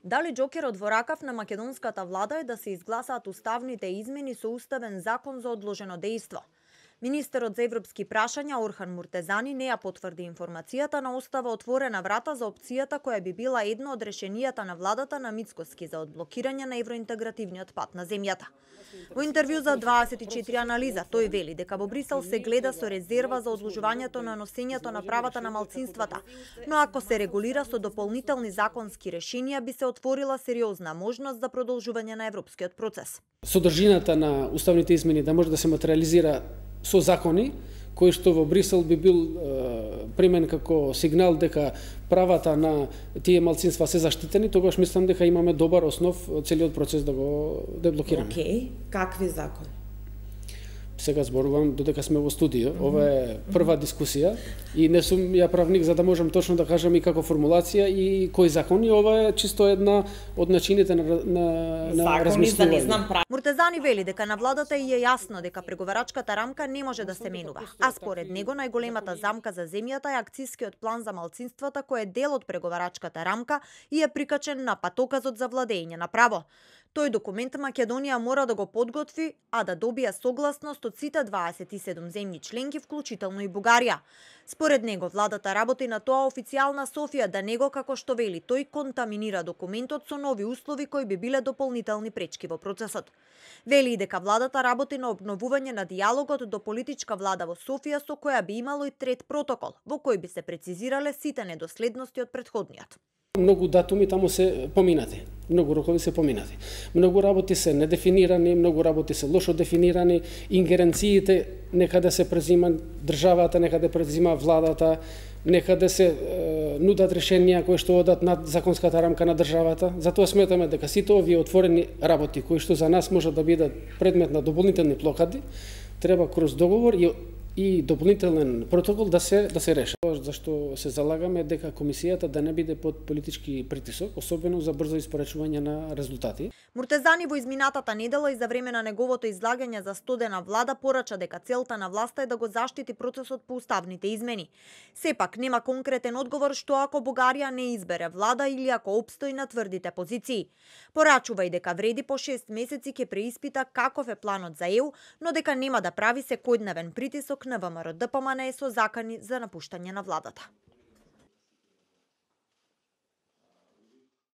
Дали џокерот во ракав на македонската влада е да се изгласаат уставните измени со уставен закон за одложено дејство? Министерот за европски прашања Орхан Муртезани не ја потврди информацијата, но остава отворена врата за опцијата која би била едно од решенијата на владата на Мицкоски за одблокирање на евроинтегративниот пат на земјата. Во интервју за 24 анализа, тој вели дека во Брисел се гледа со резерва за одложувањето на носењето на правата на малцинствата, но ако се регулира со дополнителни законски решенија, би се отворила сериозна можност за продолжување на европскиот процес. Содржината на уставните измени да може да се материализира со закони, кои што во Брисел би бил примен како сигнал дека правата на тие малцинства се заштитени, тогаш мислам дека имаме добар основ целиот процес да го деблокираме. Океј, какви закони? Сега зборувам додека сме во студио. Ова е прва дискусија и не сум ја правник за да можам точно да кажам и како формулација и кои закони. Ова е чисто една од начините на размислување. Муртезани вели дека на владата и е јасно дека преговарачката рамка не може да се менува, а според него најголемата замка за земјата е акцискиот план за малцинствата кој е дел од преговарачката рамка и е прикачен на патоказот за владење на право. Тој документ Македонија мора да го подготви, а да добија согласност од сите 27 земји членки, вклучително и Бугарија. Според него, владата работи на тоа официјална Софија да него, како што вели, тој контаминира документот со нови услови кои би биле дополнителни пречки во процесот. Вели и дека владата работи на обновување на диалогот до политичка влада во Софија со која би имало и трет протокол, во кој би се прецизирале сите недоследности од претходниот. Многу датуми таму се поминати, многу рокови се поминати. Многу работи се недефинирани, многу работи се лошо дефинирани, ингеренциите некаде се презима државата, некаде презима владата, некаде се нудат решенија кои што одат над законската рамка на државата. Затоа сметаме дека сите овие отворени работи кои што за нас може да бидат предмет на дополнителни блокади, треба кроз договор и дополнителен протокол да се реши. Зашто се залагаме дека комисијата да не биде под политички притисок, особено за брзо испорачување на резултати. Муртезани во изминатата недела и за време на неговото излагање за студена влада порача дека целта на власта е да го заштити процесот по уставните измени. Сепак нема конкретен одговор што ако Бугарија не избере влада или ако опстои на тврдите позиции. Порачува и дека вреди по 6 месеци ќе преиспита каков е планот за ЕУ, но дека нема да прави секојдневен притисок на ВМРО ДПМНЕ со закани за напуштање на владата.